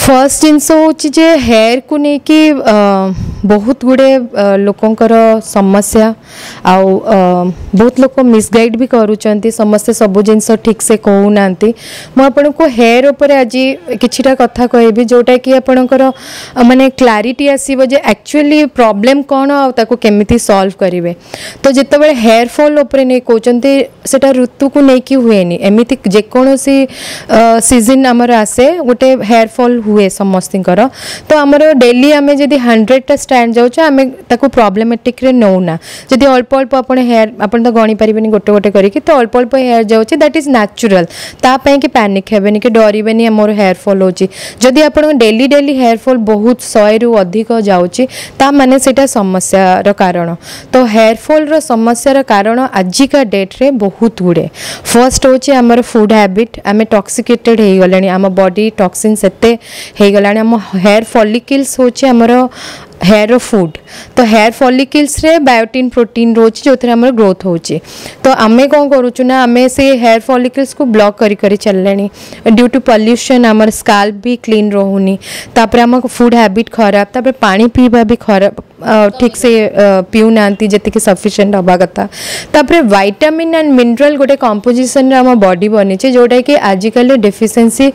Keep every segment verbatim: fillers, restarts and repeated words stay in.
First जिनस हूँ hair को लेकिन बहुत गुड़े लोकंकर समस्या आउ बहुत लोग मिसगाइड भी करुँच समस्ते सब जिनस ठीक से कहूना मुझे को हेयर उपर आज किछिटा कथा कहबी जोटा कि आपणकर माने क्लारिटी आसीबो जे एक्चुअली प्रॉब्लम कौन आ ताको केमिति सॉल्व करिवे। तो जितेबाला हेयर फॉल उपर नहीं कहते सेटा ऋतु को लेकिन हुए एमती जेकोसी सीजन आमर आसे गोटे हेयर फॉल हुए समस्तर। तो आमर डेली आम जब हंड्रेड स्टैंड जाऊँ आम ताको प्रॉब्लमेटिक रे नौना जदि अल्प अल्प आप हेयर आप तो गणी पारे गोटे गोटे करके तो अल्प अल्प हेयर जाऊँगी दैट इज नेचुरल तापाई कि पैनिक हेबेनि कि डरबेनि मोर हेयर फॉल होची। जदि आप डेली डेली हेयर फॉल बहुत शहे रु अधिक जाऊँगी ता माने सेटा समस्यार कारण। तो हेयर फॉल रो समस्यार कारण आजिका डेट रे बहुत गुड़े। फर्स्ट होची आमर फूड हैबिट आम टॉक्सिकेटेड हो गले आम बॉडी टॉक्सिन सेते हो गला आम हेयर फॉलिकल्स होची आमर हेयर फूड। तो हेयर फॉलिकल्स रे बायोटिन प्रोटीन रोच जो थे आमर ग्रोथ होची। तो आमे कौन करूँ ना आमे से हेयर फॉलिकल्स को ब्लॉक करी करी चलले ड्यू टू पॉल्यूशन आमर स्काल्प भी क्लीन रोनी तापर आम फूड हैबिट खराब तापर पानी पीवा भी खराब ठीक से पीऊना जी सफिशिएंट हवा कथा। तापर विटामिन एंड मिनरल गोटे कंपोजिशन आम बॉडी बनी जोटा कि आजिकल डेफिशिएंसी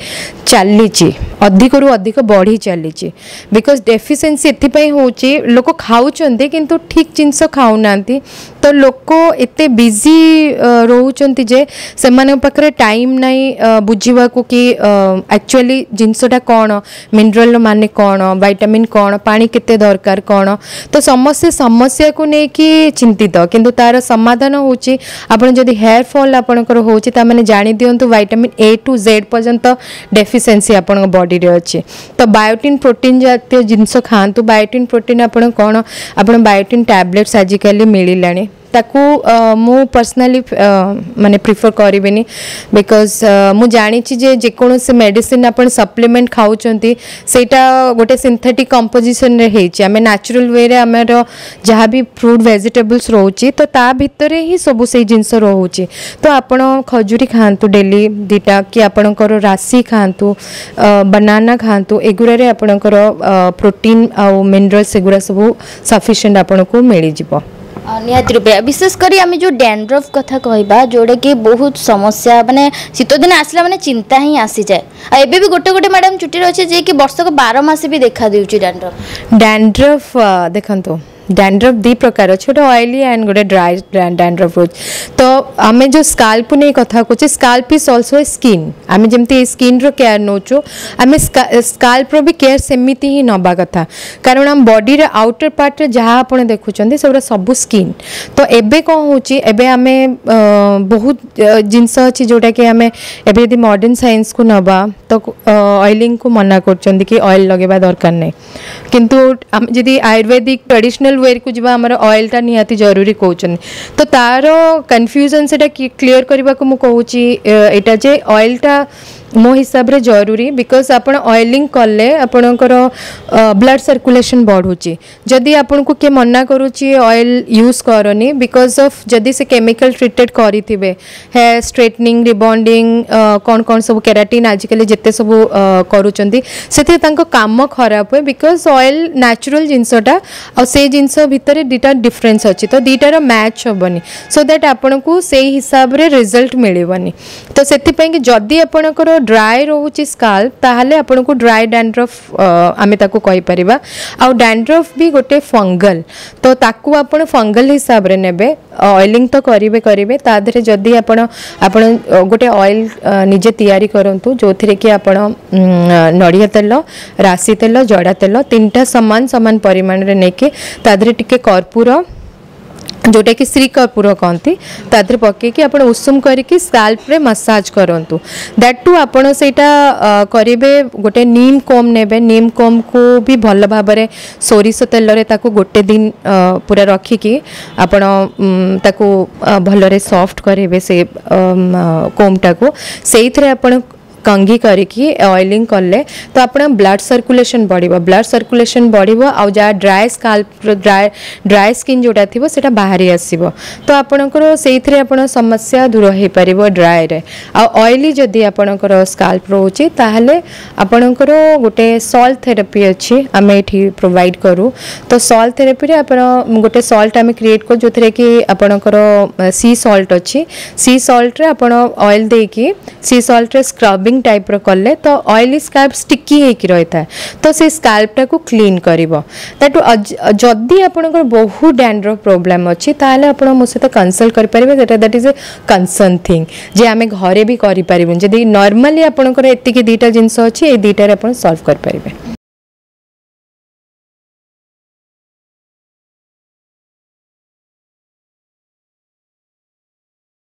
चली अधिक रु अधिक बढ़ी चली बिकॉज डेफिशिएंसी एथिपाई होची लोक खाऊचंती किंतु ठीक जिनस खाऊना तो लोक एते बिजी रोचंती जे सेमान पाखरे टाइम नहीं बुझीवा को कि एक्चुअली जिनसटा कौन मिनरल माने कौन विटामिन कौन पानी केते दरकार कौन। तो समस्या समस्या को लेकिन चिंतित किंतु तार समाधान होची आपण जदि हेयर फॉल आपणकर होची ता माने जानि दियंतु विटामिन ए टू जेड पर्यंत डेफिशिएंसी आपण बॉडी रे अछि। तो बायोटिन प्रोटीन जातीय जिनस खांतु बायोटिन प्रोटीन आपण कोन आपण बायोटिन टैबलेट्स आजिकली मिलिलानी ताकू मु पर्सनली माने प्रिफर करिवेनी बिकॉज मु जानी जे जेकोसी मेडिसिन आपण सप्लीमेंट खाऊचंती सेटा गोटे सिंथेटिक कंपोजिशन रे हेची आमे नेचुरल वे रे आमर जहाँ भी फ्रूट वेजिटेबल्स रोची तो ता भितर ही सब से जिनस रोची। तो आपण खजूरी खांतु डेली दीटा कि आपणकर राशि खांतु बनाना खांतु एगुरा रे आपणकर प्रोटीन आ मिनरल्स एगुरा सब सफिशिएंट आपण को मिली जिवो। निहाती रूपे विशेषकर आम जो डैंड्रफ कथा कहबा जोड़ा कि बहुत समस्या माने शीत दिन आसला माने चिंता ही आसी जाए एबे भी गोटे गोटे मैडम चुटी अच्छे जे कि वर्षक बारह मास भी देखा देउची डैंड्रफ डैंड्रफ देखंतो डैंड्रफ दी प्रकार अच्छे गोटे ऑयली एंड गोटे ड्राई डैंड्रफ रोज। तो आम जो स्काल्प नहीं कथा कहे scalp is also a skin आम जमी स्किन रो केयर नौचु आम स्काल्प रो भी केयर सेमिति ही नवा कथा कारण आम बॉडी रे आउटर पार्ट रे जहाँ आप देखुं से सब स्किन। तो एबे कौन होची एबे आमे बहुत जिनस अच्छी जोटा कि आम एबे यदि मॉडर्न साइंस को नवा तो ऑयलिंग को मना कर कि ऑयल लगेबा दरकार नहीं किंतु आम जदि आयुर्वेदिक ट्रेडिशनल वेयर को जीवा हमर ऑयल टा निहाती जरूरी कहउछन। तो तार कन्फ्यूजन सेटा क्लियर करबा को मु कहउची एटा जे ऑयल टा मो हिसाब रे जरूरी बिकॉज आपण ऑयलिंग कले आपणकर ब्लड सर्कुलेशन बढ़ुची जदि आपण को के मना करूची ऑयल यूज करनी बिकॉज ऑफ जदि से केमिकल ट्रीटेड करिथिबे हेयर स्ट्रेटनिंग रिबॉन्डिंग कौन कौन सब केराटिन आजिकल जिते सब करूचंती सेते तांको काम खराब हुए बिकॉज ऑयल नेचुरल जिनसटा और से जिनस भितर दीटा डिफरेंस अच्छी तो दीटार मैच हेबनी सो दैट आपन को से हिसाब रे रिजल्ट मिलबनी। तो सेति पई कि जदि आपनकर ड्राई रोची स्काल्प ताहले आपन को ड्राई डैंड्रफ आमे ताको कहि परिबा आ डैंड्रफ भी गोटे फंगल तो ताकू आपन फंगल हिसाब रे नेबे ऑयलिंग तो करिवे करिवे ता धरे जदि आपन आपन गोटे ऑयल निजे तैयारी करंतु जोथिरे कि आपन नड़िया तेल राशि तेल जड़ा तेल तीनटा समान समान परिमाण रे नेके ता धरे टिके कर्पूर जोटा कि श्री कर्पूर कहती तादरे पकईकि आप उषुम करके स्काल्प रे मसाज करंतु दैट टू आपड़ सेटा करेंगे गोटे नीम कोम नेबे नीम कोम को भी भल भाव में सोरिष तेल रे ताकू गोटे दिन पूरा रखिकी आपण ताकू भलरे सॉफ्ट करेंगे से कोमटा को से आपण कंघी करके ऑयलिंग कले तो आपण ब्लड सर्कुलेशन बढ़िबो ब्लड सर्कुलेशन बढ़िबो आ जा dry scalp dry dry skin जोटा थिबो सेटा बाहरी आसीबो तो आपणकर सेइथरे आपण समस्या दूर हो पारिबो ड्राई रे आ ऑयली जदी आपणकर स्काल्प रोची ताहले आपणकर गोटे सॉल्ट थेरेपी अछि आमे एठी प्रोवाइड करू तो सॉल्ट थेरेपी रे आपण गोटे सॉल्ट आमे क्रिएट को जोथरे कि आपणकर सी सॉल्ट अछि सी सॉल्ट रे आपण ऑयल देकी सी सॉल्ट रे स्क्रबिंग टाइप रो करले तो ऑयली स्काल्प स्टिकी हे कि रहता है तो से स्काल्प टा को क्लीन करिवो ताटू जदी आपणकर बहुत डैंड्रफ प्रॉब्लम अछि ताहले आपण मो सहित कंसल्ट कर परिबे that that is a concern thing जे आमे घरे भी करि परिबो जदी नॉर्मली आपणकर एतिके दीटा जिंस अछि ए दीटा रे आपण सॉल्व कर परिबे।